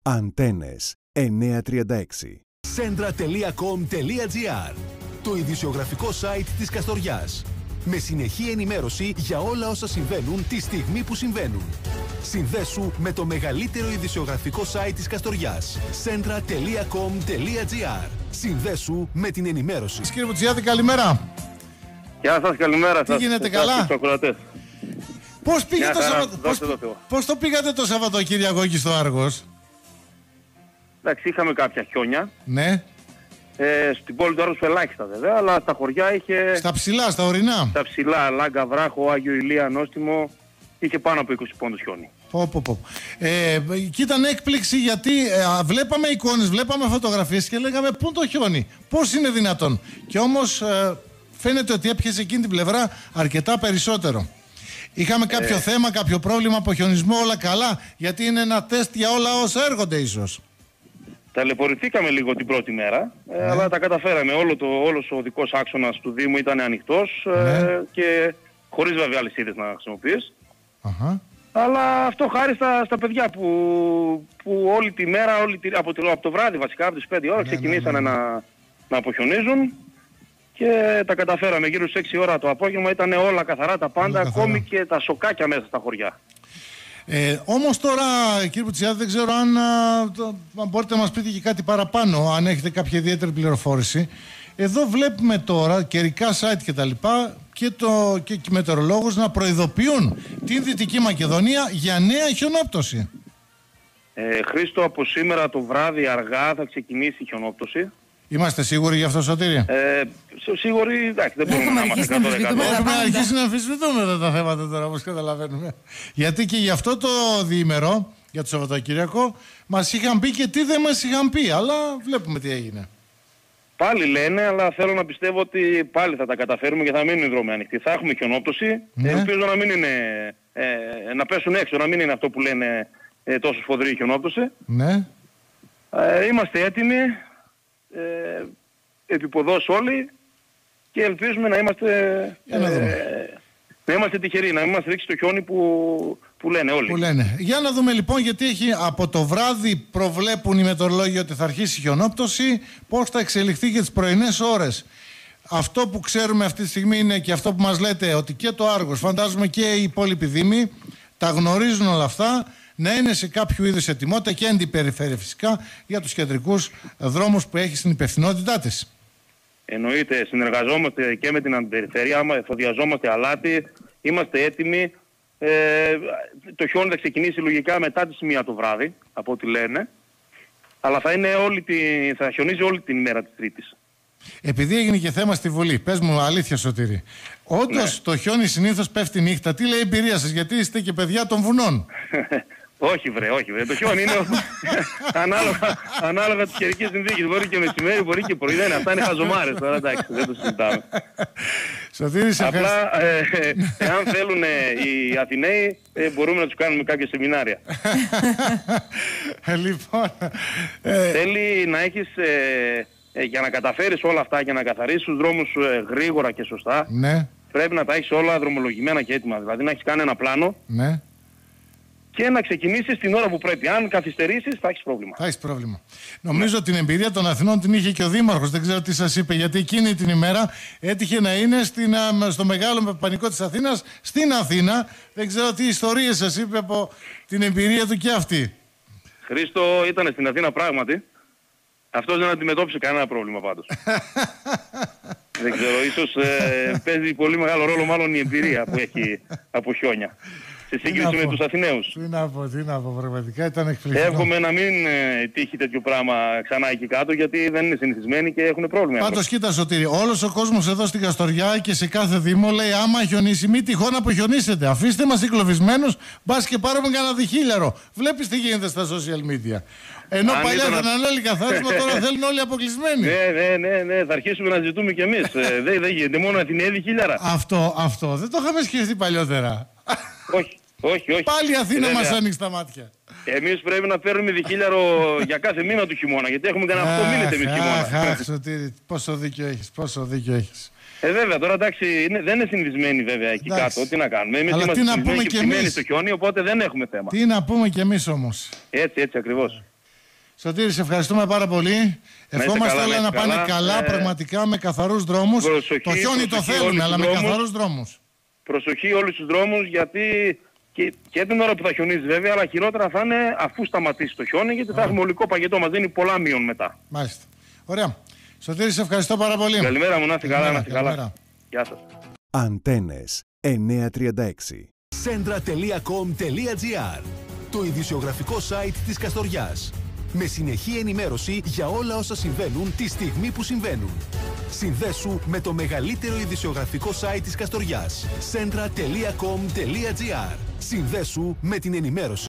Αντένες 936. Centra.com.gr, το ειδησιογραφικό site της Καστοριάς. Με συνεχή ενημέρωση για όλα όσα συμβαίνουν τη στιγμή που συμβαίνουν. Συνδέσου με το μεγαλύτερο ειδησιογραφικό site της Καστοριάς. Centra.com.gr. Συνδέσου με την ενημέρωση. Κύριε Βουτσιάδη, καλημέρα. Γεια σας, καλημέρα σας. Τι γίνεται, καλά? Πώς το πήγατε το Σαββατοκύριακο εκεί στο Άργος? Εντάξει, είχαμε κάποια χιόνια. Ναι. Στην πόλη του Άργους ελάχιστα βέβαια, αλλά στα χωριά είχε... Στα ψηλά, στα ορεινά. Στα ψηλά, Λάγκα, Βράχο, Άγιο Ηλία, Νόστιμο, είχε πάνω από 20 πόντους χιόνι. Και ήταν έκπληξη γιατί βλέπαμε εικόνες, βλέπαμε φωτογραφίες και λέγαμε πού είναι το χιόνι, πώς είναι δυνατόν. Και όμως φαίνεται ότι έπιασε εκείνη την πλευρά αρκετά περισσότερο. Είχαμε κάποιο θέμα, κάποιο πρόβλημα από χιονισμό, όλα καλά, γιατί είναι ένα τεστ για όλα όσα έρχονται ίσως. Ταλαιπωρηθήκαμε λίγο την πρώτη μέρα, αλλά τα καταφέραμε. Όλος ο οδικός άξονας του Δήμου ήταν ανοιχτός και χωρίς βέβαια αλυσίδες να χρησιμοποιείς. Αλλά αυτό χάρη στα παιδιά που όλη τη μέρα, από το βράδυ βασικά, από τις 5 ώρα ξεκινήσανε να αποχιονίζουν και τα καταφέραμε. Γύρω στις 6 ώρα το απόγευμα ήταν όλα καθαρά τα πάντα, ακόμη και τα σοκάκια μέσα στα χωριά. Όμως τώρα, κύριε Βουτσιάδη, δεν ξέρω αν μπορείτε να μας πείτε και κάτι παραπάνω, αν έχετε κάποια ιδιαίτερη πληροφόρηση. Εδώ βλέπουμε τώρα καιρικά site και τα λοιπά και οι μετεωρολόγους να προειδοποιούν την Δυτική Μακεδονία για νέα χιονόπτωση. Χρήστο, από σήμερα το βράδυ αργά θα ξεκινήσει η χιονόπτωση. Είμαστε σίγουροι γι' αυτό, Σωτήρη? Σίγουροι, εντάξει, δεν μπορούμε να είμαστε 100%. Έχουμε αρχίσει να αμφισβητούμε τα θέματα τώρα, όπως καταλαβαίνουμε. Γιατί και γι' αυτό το διήμερο, για το Σαββατοκύριακο, μας είχαν πει και τι δεν μας είχαν πει, αλλά βλέπουμε τι έγινε. Πάλι λένε, αλλά θέλω να πιστεύω ότι πάλι θα τα καταφέρουμε και θα μείνουν οι δρόμοι ανοιχτοί. Θα έχουμε χιονόπτωση, ελπίζω να μην είναι, να πέσουν έξω, να μην είναι αυτό που λένε τόσο σφοδρή η χιονόπτωση. Ναι. Είμαστε έτοιμοι. Επιποδός όλοι και ελπίζουμε να είμαστε τυχεροί, να μην μας ρίξει το χιόνι που λένε όλοι. Για να δούμε λοιπόν, γιατί από το βράδυ προβλέπουν οι μετεωρολόγοι ότι θα αρχίσει η χιονόπτωση, πώς θα εξελιχθεί και τις πρωινές ώρες. Αυτό που ξέρουμε αυτή τη στιγμή είναι και αυτό που μας λέτε, ότι και το Άργος, φαντάζομαι και οι υπόλοιποι δήμοι, τα γνωρίζουν όλα αυτά, να είναι σε κάποιο είδους ετοιμότητα και αντιπεριφέρεια φυσικά για τους κεντρικούς δρόμους που έχει στην υπευθυνότητά της. Εννοείται, συνεργαζόμαστε και με την αντιπεριφέρεια, εφοδιαζόμαστε αλάτι, είμαστε έτοιμοι. Το χιόνι θα ξεκινήσει λογικά μετά τις 1 το βράδυ, από ό,τι λένε, αλλά θα χιονίζει όλη την ημέρα της Τρίτης. Επειδή έγινε και θέμα στη Βουλή, πες μου αλήθεια, Σωτήρη, όντως το χιόνι συνήθως πέφτει νύχτα, τι λέει η εμπειρία σας, γιατί είστε και παιδιά των βουνών? Όχι βρε. Το χιόνι είναι ανάλογα τις καιρικές συνθήκες. Μπορεί και μεσημέρι, μπορεί και πρωί. Αυτά είναι χαζομάρες τώρα, εντάξει, δεν το συζητάμε. Απλά, εάν θέλουν οι Αθηναίοι, μπορούμε να τους κάνουμε κάποια σεμινάρια. Λοιπόν... Θέλει να έχεις... για να καταφέρεις όλα αυτά και να καθαρίσεις τους δρόμους γρήγορα και σωστά, πρέπει να τα έχεις όλα δρομολογημένα και έτοιμα. Δηλαδή να έχεις κάνει ένα πλάνο και να ξεκινήσεις την ώρα που πρέπει. Αν καθυστερήσεις θα έχεις πρόβλημα. Θα έχεις πρόβλημα. Νομίζω την εμπειρία των Αθηνών την είχε και ο Δήμαρχος. Δεν ξέρω τι σας είπε, γιατί εκείνη την ημέρα έτυχε να είναι στο μεγάλο πανικό της Αθήνας, στην Αθήνα. Δεν ξέρω τι ιστορίες σας είπε από την εμπειρία του και αυτή. Χρήστο, ήταν στην Αθήνα πράγματι. Αυτός δεν αντιμετώπισε κανένα πρόβλημα πάντως. Δεν ξέρω, ίσως παίζει πολύ μεγάλο ρόλο μάλλον η εμπειρία που έχει από χιόνια. Σε σύγκριση με τους Αθηναίους. Τι να πω, πραγματικά ήταν εκπληκτικό. Εύχομαι να μην τύχει τέτοιο πράγμα ξανά εκεί κάτω, γιατί δεν είναι συνηθισμένοι και έχουν πρόβλημα. Πάντως κοίτα, Σωτήρη, όλος ο κόσμος εδώ στην Καστοριά και σε κάθε δήμο λέει άμα χιονίσει, μη τυχόν αποχιονίσετε. Αφήστε μας εγκλωβισμένους, μπας και πάρουμε κανένα διχίλιαρο. Βλέπεις τι γίνεται στα social media. Ενώ παλιά ήταν όλοι καθάρισμα, τώρα θέλουν όλοι αποκλεισμένοι. Ναι, θα αρχίσουμε να ζητούμε κι εμείς. Δεν γίνεται μόνο Αθηναίοι διχίλιαρα. Αυτό δεν το είχαμε σκεφτεί παλιότερα. Όχι. Πάλι η Αθήνα μας άνοιξε τα μάτια. Εμείς πρέπει να παίρνουμε διχίλιαρο για κάθε μήνα του χειμώνα, γιατί έχουμε κανένα 8 μήνες εμείς χειμώνα. Σωτήρη, πόσο δίκιο έχεις. Βέβαια, τώρα εντάξει, δεν είναι συνηθισμένοι βέβαια εκεί κάτω. Τι να κάνουμε. Εμείς είμαστε συνηθισμένοι και ψημένοι στο χιόνι, οπότε δεν έχουμε θέμα. Τι να πούμε κι εμείς όμως. Έτσι ακριβώς. Σωτήρη, σε ευχαριστούμε πάρα πολύ. Ευχόμαστε όλα να πάνε καλά, πραγματικά με καθαρούς δρόμους. Το χιόνι το θέλουν, αλλά με καθαρούς δρόμους. Προσοχή όλους τους δρόμους, γιατί και την ώρα που θα χιονίζει βέβαια, αλλά χειρότερα θα είναι αφού σταματήσει το χιόνι, γιατί θα έχουμε ολικό παγετό, μας δίνει πολλά μείον μετά. Μάλιστα. Ωραία. Σωτήρη, σε ευχαριστώ πάρα πολύ. Καλημέρα μου, να είστε καλά, να είστε καλά. Γεια σας. Αντένες 936. Centra.com.gr, το ειδησιογραφικό site της Καστοριάς. Με συνεχή ενημέρωση για όλα όσα συμβαίνουν τη στιγμή που συμβαίνουν. Συνδέσου με το μεγαλύτερο ειδησιογραφικό site της Καστοριάς. Centra.com.gr. Συνδέσου με την ενημέρωση.